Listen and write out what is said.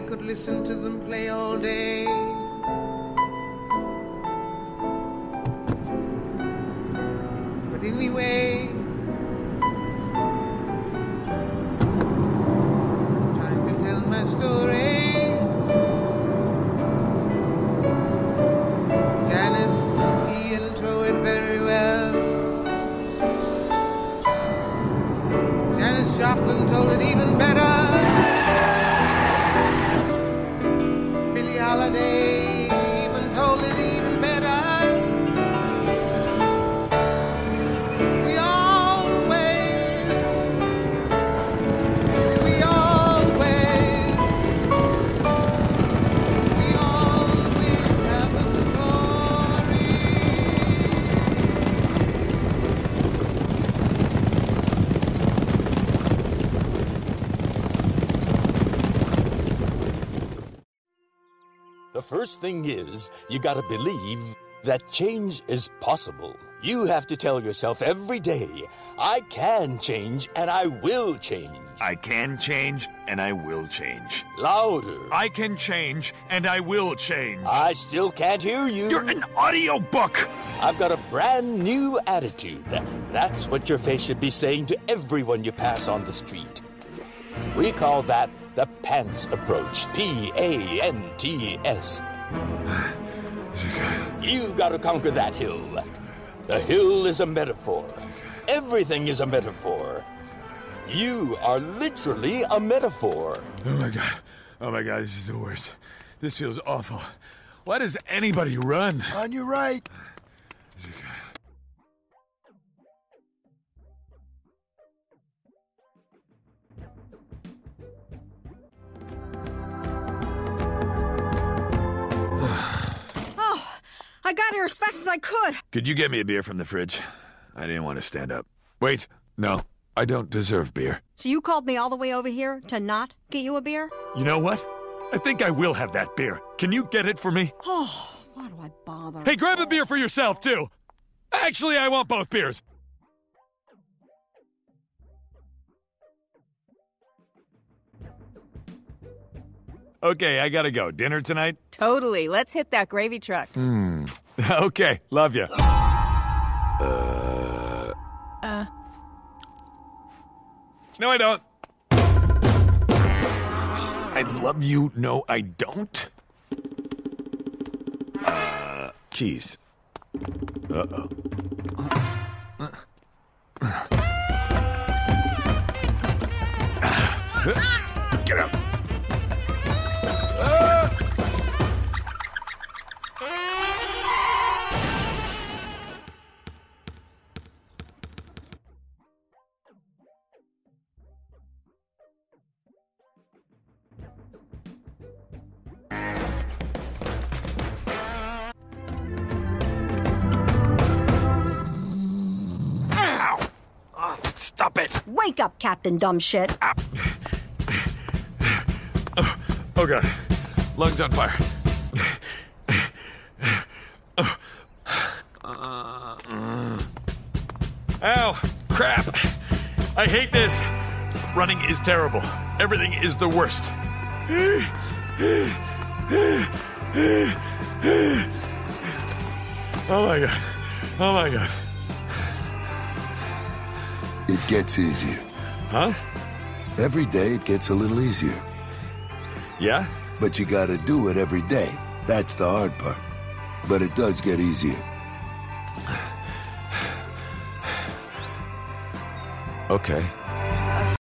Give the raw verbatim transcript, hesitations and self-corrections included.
could listen to them play all day. But anyway, I'm trying to tell my story. Told it even better. Billie Holiday even told it even better. We always, we always, we always have a story. The first thing is, you gotta believe that change is possible. You have to tell yourself every day, I can change and I will change. I can change and I will change. Louder. I can change and I will change. I still can't hear you. You're an audiobook. I've got a brand new attitude. That's what your face should be saying to everyone you pass on the street. We call that the pants approach. P A N T S. You've got to conquer that hill. The hill is a metaphor. Everything is a metaphor. You are literally a metaphor. Oh my god. Oh my god, this is the worst. This feels awful. Why does anybody run? On your right. I got here as fast as I could. Could you get me a beer from the fridge? I didn't want to stand up. Wait, no, I don't deserve beer. So you called me all the way over here to not get you a beer? You know what? I think I will have that beer. Can you get it for me? Oh, why do I bother? Hey, grab a beer for yourself, too. Actually, I want both beers. Okay, I gotta go. Dinner tonight? Totally. Let's hit that gravy truck. Hmm. Okay, love you. Uh... Uh... No, I don't. I love you. No, I don't. Uh, keys. Uh-oh. Get out. Stop it! Wake up, Captain Dumbshit! Ah. Oh, oh god, lungs on fire. Oh. Uh, uh. Ow, crap! I hate this. Running is terrible. Everything is the worst. Oh my god. Oh my god. It gets easier. Huh? Every day it gets a little easier. Yeah? But you gotta do it every day. That's the hard part. But it does get easier. Okay.